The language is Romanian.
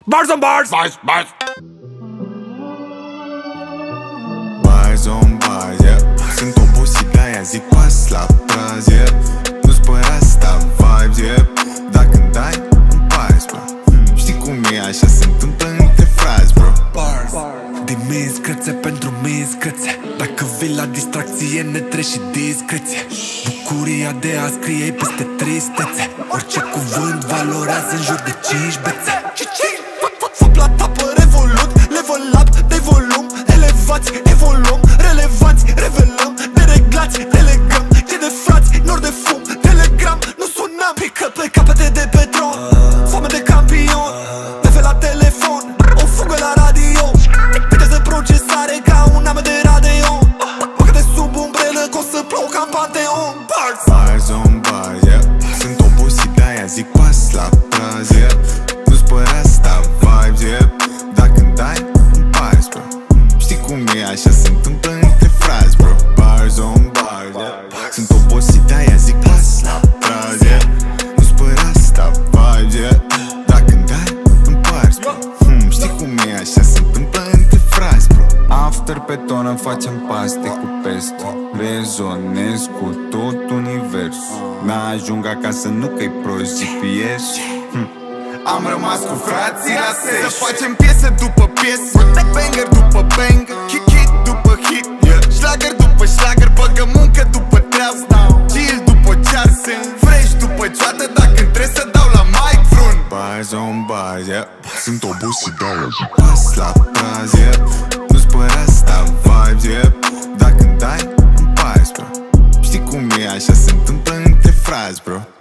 Bars on bars. Bars on bars, yeah. Sunt obosit, de-aia zic pas la praz, yeah. Nu-ți părea asta vibes, yeah. Dacă-mi dai, îmi pari, bro. Știi cum e, așa se întâmplă între frazi, bro. Bars. De minți pentru minți crețe. Dacă vii la distracție, ne treci și discreție. Bucuria de a scrie peste tristețe. Orice cuvânt valorează în jur de 5 bețe. Fop la tapă, revolut, level up de volum. Elevați, evoluăm, relevanți, revelăm. Dereglați, delegăm, ce de frați, nor de fum. Telegram, nu sunăm, pică pe capete de petrol. Foame de campion, TV la telefon. O fugă la radio, viteză procesare ca un ame de Radeon. Băgă de sub umbrelă, că o să plouă ca în Panteon. Bars on bars, yeah. Sunt obosit, de-aia zic pas la praz, yeah. Nu-ți părea asta vibes, yeah. Dacă-mi dai, îmi pari, bro. Știi cum e, așa se întâmplă între frazi, bro. Bars on bars, yeah. Sunt obosit, de-aia zic pas la praz, yeah. Nu-ți părea asta vibes, yeah. Dacă-mi dai, îmi pari, bro. Știi cum e, așa se întâmplă între frazi, bro. After pe tonă facem paste cu pesto. Rezonez cu tot universul. N-ajung acasă, nu că-i prost GPS. Am rămas cu frații la seș. Să facem piesă după piesă, banger după banger, hit după hit, schlager după schlager. Băgă muncă după treabă, chill după cearse, fresh după cioată. Dacă trebuie să dau la mic vreun bars on bars, yeah. Sunt obosit, de-aia zic pas la praz, yeah. Nu-ți părea asta vibes, yeah. Dacă-mi dai, îmi pari, bro. Știi cum e, așa se întâmplă între frazi, bro.